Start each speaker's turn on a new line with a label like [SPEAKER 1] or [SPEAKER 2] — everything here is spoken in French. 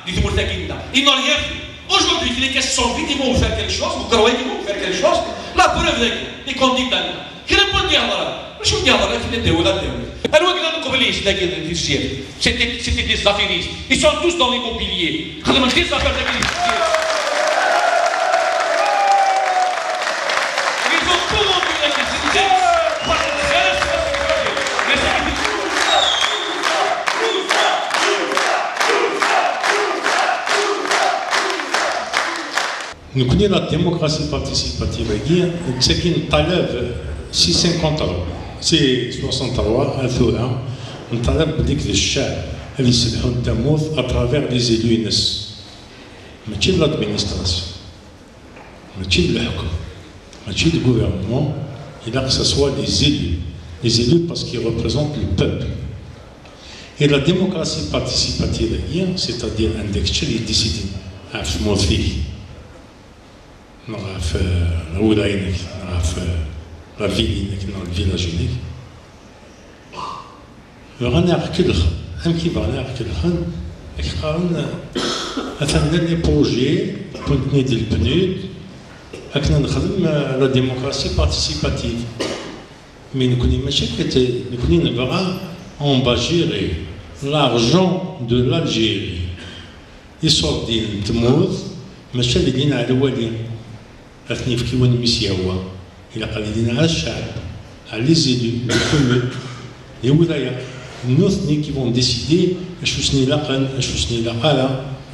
[SPEAKER 1] Ils n'ont rien fait. Aujourd'hui, les questions sont ils vont faire quelque chose, vous croyez qu'ils vont faire quelque chose. La preuve est les candidats. Qui répondent à ça? Je vous dis à la fin de la c'était des affairistes. Ils sont tous dans l'immobilier.
[SPEAKER 2] Nous connaissons la démocratie participative, c'est qu'il talève 650 euros, c'est 60 euros, à Thora, on talève de char, elle se à travers les élus, mais de l'administration, mais de l'Hakam, mais du gouvernement, il a que ce soit les élus parce qu'ils représentent le peuple. Et la démocratie participative, c'est-à-dire un texte qui décide à faire نعرف الولاية نعرف لا فيلي نعرف الفيلاج غادي نعرف كل خن هم كيف غادي نعرف كل خن قارن مثلا لي بروجي كنت ندير البنود هكنا نخدم لا ديموكراسي بارتيسيباتيف مي نكوني ماشي نكوني نبغى امباجيري لارجون دو لالجيري يصور دين تموت ماشي اللي لينا على الوالين أثني في كيوان ميسياوا إلا قال لنا على الشعب على لي زيلو الكومون لي ولايا نوثني كي فون ديسيدي اشو سني لاقن اشو سني لاقالا